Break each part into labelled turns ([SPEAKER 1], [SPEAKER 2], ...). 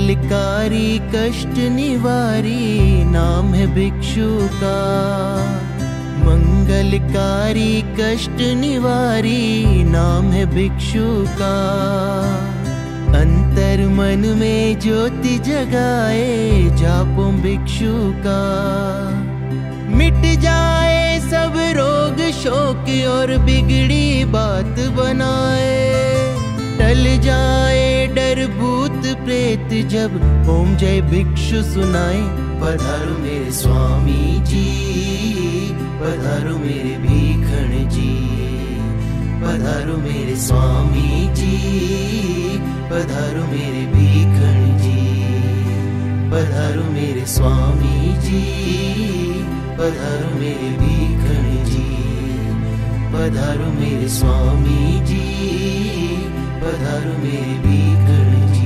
[SPEAKER 1] मंगलकारी कष्ट निवारी नाम है भिक्षु का। मंगलकारी कष्ट निवारी नाम है भिक्षु का। अंतर मन में ज्योति जगाए जापो भिक्षु का। मिट जाए सब रोग शोक और बिगड़ी बात बनाए। टल जाए डर भूत प्रेत जब ओम जय भिक्षु सुनाए। पधारो मेरे स्वामी जी, पधारो मेरे भीखण जी। पधारो मेरे स्वामी जी, पधारो मेरे भीखण जी। पधारो मेरे स्वामी जी, पधारो मेरे भीखण जी। पधारो मेरे स्वामी जी, पधारो मेरे भीखण जी।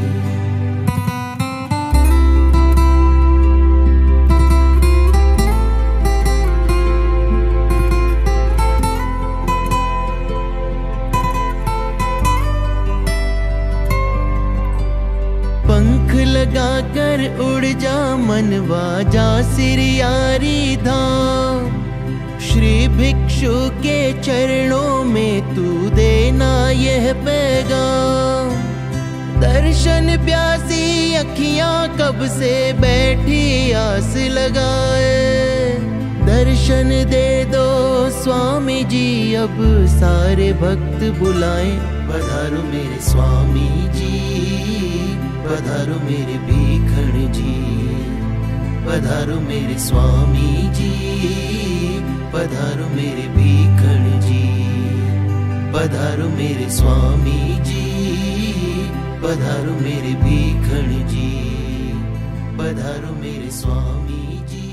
[SPEAKER 1] पंख लगाकर उड़ जा मनवा जा सिरयारी धाम। श्री भिक्षु के चरणों में तू देना यह पैगाम। दर्शन प्यासी अखियां कब से बैठी आस लगाए। दर्शन दे दो स्वामी जी अब सारे भक्त बुलाएं। पधारो मेरे स्वामी जी, पधारो मेरे भीखण जी। पधारो मेरे स्वामी जी, पधारो मेरे भीखण जी। पधारो मेरे स्वामी जी, पधारो मेरे भीखण जी। पधारो मेरे स्वामी जी।